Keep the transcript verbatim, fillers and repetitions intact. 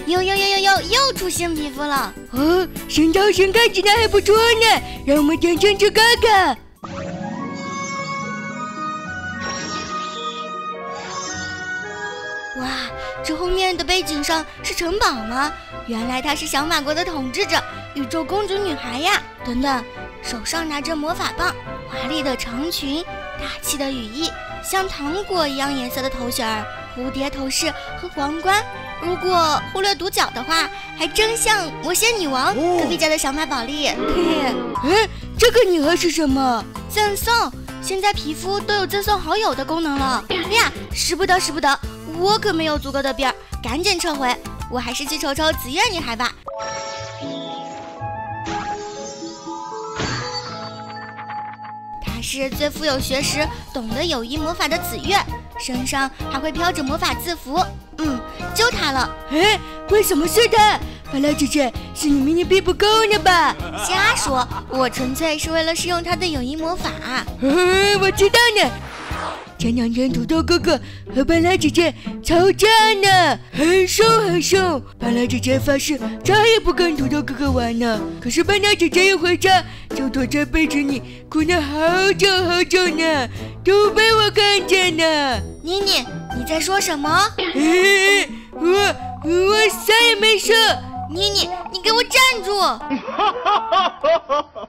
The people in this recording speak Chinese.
呦呦呦呦呦，又出新皮肤了！ 哦，身高身看起来还不错呢，让我们天天去看看。 哇，这后面的背景上是城堡吗？原来她是小马国的统治者，宇宙公主女孩呀！等等，手上拿着魔法棒，华丽的长裙，大气的羽翼，像糖果一样颜色的头衔儿，蝴蝶头饰和皇冠。如果忽略独角的话，还真像魔仙女王、哦、隔壁家的小马宝莉。嘿， 哎，这个女孩是什么？ 赠送！现在皮肤都有赠送好友的功能了。哎呀，使不得使不得，我可没有足够的边儿，赶紧撤回。我还是去瞅瞅紫月女孩吧。她是最富有学识、懂得友谊魔法的紫月，身上还会飘着魔法字符。嗯，就她了。 哎，为什么是她？巴拉姐姐，是你迷你币不够呢吧？ 瞎说，我纯粹是为了试用她的友谊魔法。 嗯，我知道呢。前两天土豆哥哥和巴拉姐姐吵架呢，很凶很凶。巴拉姐姐发誓再也不跟土豆哥哥玩了，可是巴拉姐姐一回家就躲在被子里哭了好久好久呢，都被我看见了。 妮妮，你在说什么？ 欸、我我啥也没说。 妮妮，你给我站住！